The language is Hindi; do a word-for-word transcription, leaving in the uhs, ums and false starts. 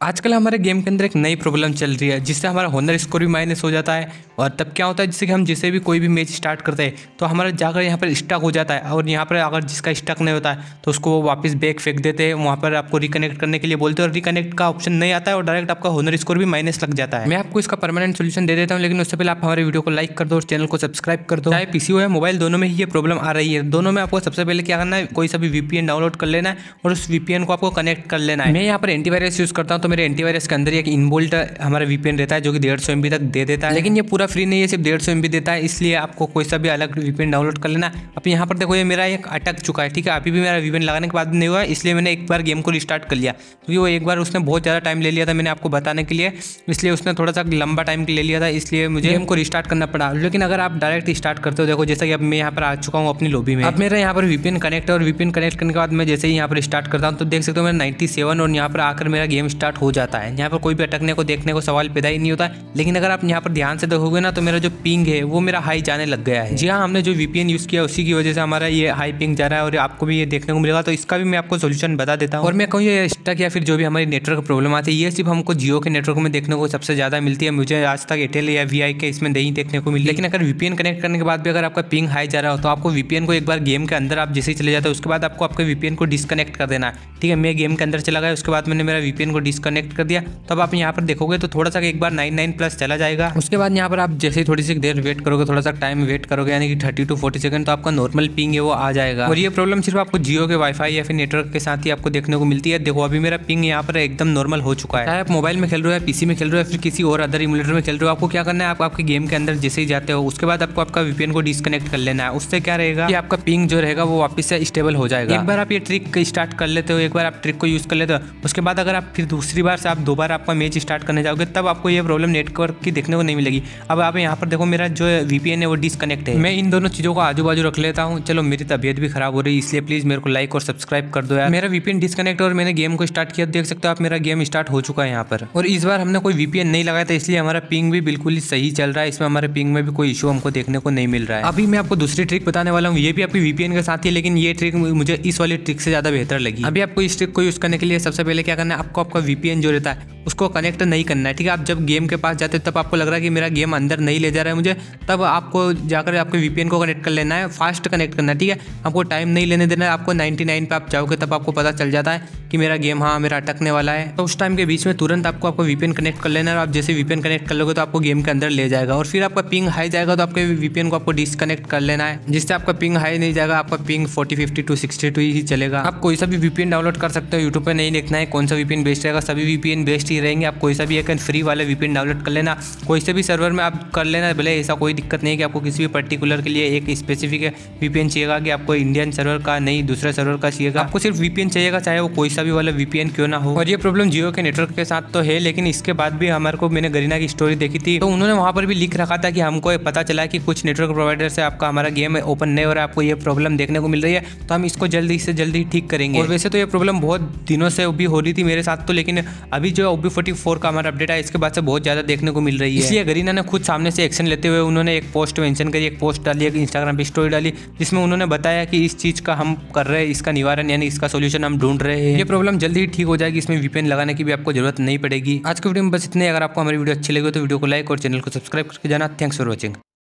आजकल हमारे गेम के अंदर एक नई प्रॉब्लम चल रही है जिससे हमारा होनर स्कोर भी माइनस हो जाता है। और तब क्या होता है, जैसे कि हम जिसे भी कोई भी मैच स्टार्ट करते हैं तो हमारा जाकर यहाँ पर स्टक हो जाता है। और यहाँ पर अगर जिसका स्टक नहीं होता है तो उसको वो वापस बैक फेंक देते हैं, वहाँ पर आपको रिकनेक्ट करने के लिए बोलते हैं और रिकनेक्ट का ऑप्शन नहीं आता है और डायरेक्ट आपका होनर स्कोर भी माइनस लग जाता है। मैं आपको इसका परमानेंट सोल्यूशन दे देता हूँ, लेकिन उससे पहले आप हमारे वीडियो को लाइक कर दो और चैनल को सब्सक्राइब कर दो। चाहे पीसी हो या मोबाइल, दोनों में ही ये प्रॉब्लम आ रही है। दोनों में आपको सबसे पहले क्या करना है, कोई सा भी वीपीएन डाउनलोड कर लेना है और उस वीपीएन को आपको कनेक्ट कर लेना है। मैं यहाँ पर एंटीवायरस यूज करता हूँ, तो मेरे एंटीवायरस के अंदर एक इनबोल्ट हमारा वीपीएन रहता है जो कि डेढ़ सौ एमबी तक दे देता है, लेकिन ये पूरा फ्री नहीं है, सिर्फ डेढ़ सौ एमबी देता है। इसलिए आपको कोई सा भी अलग वीपीएन डाउनलोड कर लेना। अब यहाँ पर देखो, ये मेरा एक अटक चुका है, ठीक है। अभी भी मेरा वीपीएन लगाने के बाद नहीं हुआ, इसलिए मैंने एक बार गेम को रिस्टार्ट कर लिया, क्योंकि वो एक बार उसने बहुत ज़्यादा टाइम ले लिया था मैंने आपको बताने के लिए, इसलिए उसने थोड़ा सा लंबा टाइम ले लिया था, इसलिए मुझे गेम को रिस्टार्ट करना पड़ा। लेकिन अगर आप डायरेक्ट स्टार्ट करते हो, देखो जैसा कि अब मैं यहाँ पर आ चुका हूँ अपनी लॉबी में। अब मेरा यहाँ पर वीपीएन कनेक्ट है और वीपीएन कनेक्ट करने के बाद मैं जैसे ही यहाँ पर स्टार्ट करता हूँ तो देख सकते हो मेरा नाइन्टी सेवन और यहाँ पर आकर मेरा गेम स्टार्ट हो जाता है। यहाँ पर कोई भी अटकने को देखने को सवाल पैदा ही नहीं होता है। लेकिन अगर आप यहाँ पर ध्यान से देखोगे ना तो मेरा जो पिंग है वो मेरा हाई जाने लग गया है। जी हाँ, हमने जो वीपीएन यूज़ किया उसी की वजह से हमारा ये हाई पिंग जा रहा है और आपको भी ये देखने को मिलेगा। तो इसका भी मैं आपको सोल्यूशन बता देता हूँ। और मैं कहूँ ये स्टक या फिर जो भी हमारी नेटवर्क प्रॉब्लम आती है, ये सिर्फ हमको जियो के नेटवर्क में देखने को सबसे ज़्यादा मिलती है। मुझे आज तक एयरटेल या वी आई के इसमें नहीं देखने को मिली। लेकिन अगर वीपीएन कनेक्ट करने के बाद भी अगर आपका पिंग हाई जा रहा हो तो आपको वीपीएन को एक बार गेम के अंदर आप जैसे ही चले जाते हो उसके बाद आपको आपके वीपीएन को डिस्कनेक्ट कर देना है, ठीक है। मैं गेम के अंदर चला गया, उसके बाद मैंने मेरा वीपीएन को डिस्कनेक्ट कर दिया। तब आप यहाँ पर देखोगे तो थोड़ा सा एक बार नाइन नाइन प्लस चला जाएगा। उसके बाद यहाँ पर आप जैसे ही थोड़ी सी देर वेट करोगे, थोड़ा सा टाइम वेट करोगे, यानी कि थर्टी टू फोर्टी सेकंड, तो आपका नॉर्मल पिंग है वो आ जाएगा। और ये प्रॉब्लम सिर्फ आपको जियो के वाईफाई या फिर नेटवर्क के साथ ही आपको देखने को मिलती है। देखो अभी मेरा पिंग यहाँ पर एकदम नॉर्मल हो चुका है। चाहे आप मोबाइल में खेल रहे हो या पीसी में खेल रहे हो या फिर किसी और अदर इमुलेटर में खेल रहे हो, आपको क्या करना है, आप आपके गेम के अंदर जैसे ही जाते हो उसके बाद आपको आपका वीपीएन को डिस्कनेक्ट कर लेना है। उससे क्या रहेगा कि आपका पिंग जो रहेगा वो वापस से स्टेबल हो जाएगा। एक बार आप ये ट्रिक स्टार्ट कर लेते हो, एक बार आप ट्रिक को यूज कर लेते हो, उसके बाद अगर आप फिर दूसरी बार से आप दोबारा आपका मैच स्टार्ट करने जाओगे तब आपको ये प्रॉब्लम नेटवर्क की देखने को नहीं मिलेगी। अब आप यहाँ पर देखो मेरा जो वीपीएन है वो डिस्कनेक्ट है। मैं इन दोनों चीज़ों को आजू बाजू रख लेता हूँ। चलो मेरी तबीयत भी खराब हो रही है, इसलिए प्लीज़ मेरे को लाइक और सब्सक्राइब कर दो यार। मेरा वीपीएन डिस्कनेक्ट और मैंने गेम को स्टार्ट किया, देख सकते हो आप मेरा गेम स्टार्ट हो चुका है यहाँ पर। और इस बार हमने कोई वीपीएन नहीं लगाया था, इसलिए हमारा पिंग भी बिल्कुल ही सही चल रहा है। इसमें हमारे पिंग में भी कोई इशू हमको देखने को नहीं मिल रहा है। अभी मैं आपको दूसरी ट्रिक बताने वाला हूँ, ये भी आपकी वीपीएन के साथ ही, लेकिन ये ट्रिक मुझे इस वाली ट्रिक से ज़्यादा बेहतर लगी। अभी आपको इस ट्रिक को यूज़ करने के लिए सबसे पहले क्या करना है, आपको आपका वीपीएन जो रहता है उसको कनेक्ट नहीं करना है, ठीक है। आप जब गेम के पास जाते हो तब आपको लग रहा है कि मेरा गेम अंदर नहीं ले जा रहा है मुझे, तब आपको जाकर आपके वीपीएन को कनेक्ट कर लेना है, फास्ट कनेक्ट करना है, ठीक है। आपको टाइम नहीं लेने देना है। आपको नाइन्टी नाइन पे आप जाओगे तब आपको पता चल जाता है कि मेरा गेम हाँ मेरा अटकने वाला है, तो उस टाइम के बीच में तुरंत आपको आपको वीपीएन कनेक्ट कर लेना है। और आप जैसे वीपीएन कनेक्ट कर लोगे तो आपको गेम के अंदर ले जाएगा। और फिर आपका पिंग हाई जाएगा तो आपके वीपीएन को आपको डिस्कनेक्ट कर लेना है, जिससे आपका पिंग हाई नहीं जाएगा, आपका ping forty fifty to sixty two ही चलेगा। आप कोई सा भी वीपीएन डाउनलोड कर सकते हो, यूट्यूब पे नहीं देखना है कौन सा वीपीएन बेस्ट रहेगा, सभी वीपीएन बेस्ट ही रहेंगे। आप कोई सा भी एक फ्री वाला वीपीएन डाउनलोड कर लेना, कोई से भी सर्वर में आप कर लेना, भले ऐसा कोई दिक्कत नहीं है कि आपको किसी भी पर्टिकुलर के लिए एक स्पेसिफिक वीपीएन चाहिएगा कि आपको इंडियन सर्वर का नहीं दूसरे सर्वर का चाहिएगा। आपको सिर्फ वीपीएन चाहिएगा, चाहे वो कोई सा भी वाला वीपीएन क्यों ना हो। और ये प्रॉब्लम जियो के नेटवर्क के साथ तो है, लेकिन इसके बाद भी हमारे को, मैंने गरीना की स्टोरी देखी थी तो उन्होंने वहाँ पर भी लिख रखा था कि हमको पता चला कि कुछ नेटवर्क प्रोवाइडर से आपका हमारा गेम ओपन नहीं हो रहा है, आपको ये प्रॉब्लम देखने को मिल रही है, तो हम इसको जल्दी से जल्दी ठीक करेंगे। और वैसे तो ये प्रॉब्लम बहुत दिनों से भी हो रही थी मेरे साथ तो, लेकिन अभी जो ओबी फोर्टी फोर का हमारा अपडेट है इसके बाद से बहुत ज़्यादा देखने को मिल रही है। इसलिए गरीना ने खुद सामने से एक्शन लेते हुए उन्होंने एक पोस्ट मेंशन करी, एक पोस्ट डाली, एक इंस्टाग्राम पे स्टोरी डाली, जिसमें उन्होंने बताया कि इस चीज़ का हम कर रहे हैं, इसका निवारण यानी इसका सोल्यूशन हम ढूंढ रहे हैं। ये प्रॉब्लम जल्दी ही ठीक हो जाएगी, इसमें वीपीएन लगाने की भी आपको जरूरत नहीं पड़ेगी। आज की वीडियो में बस इतने। अगर आपको हमारी वीडियो अच्छी लगी तो वीडियो को लाइक और चैनल को सब्सक्राइब करके जाना। Thanks for watching.